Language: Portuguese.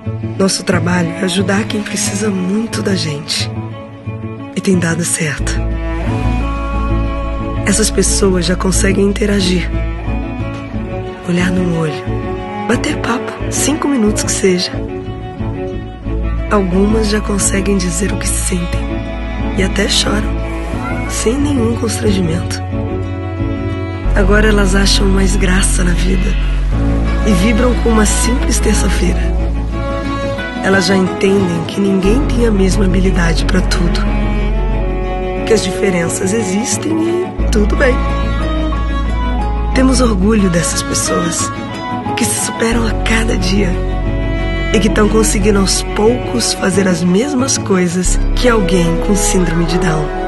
Nosso trabalho é ajudar quem precisa muito da gente. E tem dado certo. Essas pessoas já conseguem interagir. Olhar no olho. Bater papo, 5 minutos que seja. Algumas já conseguem dizer o que sentem. E até choram, sem nenhum constrangimento. Agora elas acham mais graça na vida e vibram com uma simples terça-feira. Elas já entendem que ninguém tem a mesma habilidade para tudo, que as diferenças existem e tudo bem. Temos orgulho dessas pessoas que se superam a cada dia e que estão conseguindo aos poucos fazer as mesmas coisas que alguém com síndrome de Down.